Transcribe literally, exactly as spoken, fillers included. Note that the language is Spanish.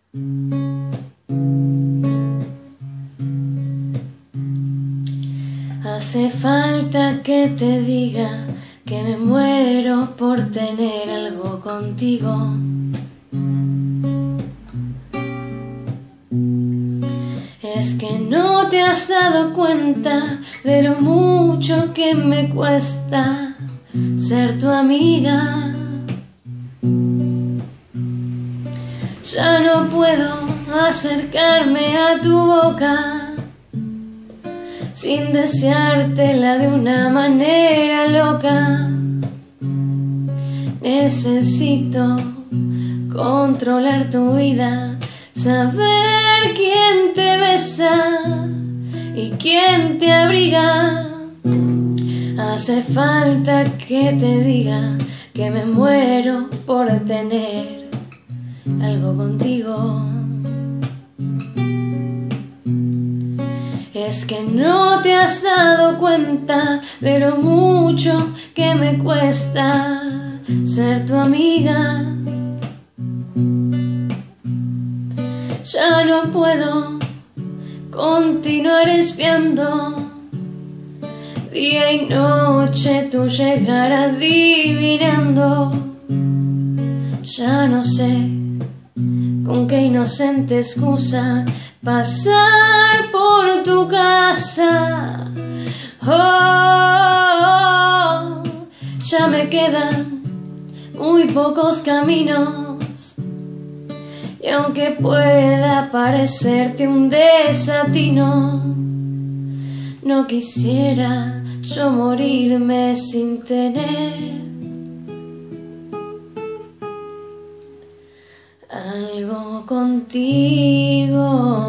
Hace falta que te diga que me muero por tener algo contigo. Es que no te has dado cuenta de lo mucho que me cuesta ser tu amiga. Ya no puedo acercarme a tu boca sin deseártela de una manera loca. Necesito controlar tu vida, saber quién te besa y quién te abriga. Hace falta que te diga que me muero por tener algo contigo. Es que no te has dado cuenta de lo mucho que me cuesta ser tu amiga. Ya no puedo continuar espiando día y noche tu llegar adivinando. Ya no sé con qué inocente excusa pasar por tu casa. Oh, ya me quedan muy pocos caminos, y aunque pueda parecerte un desatino, no quisiera yo morirme sin tener algo contigo.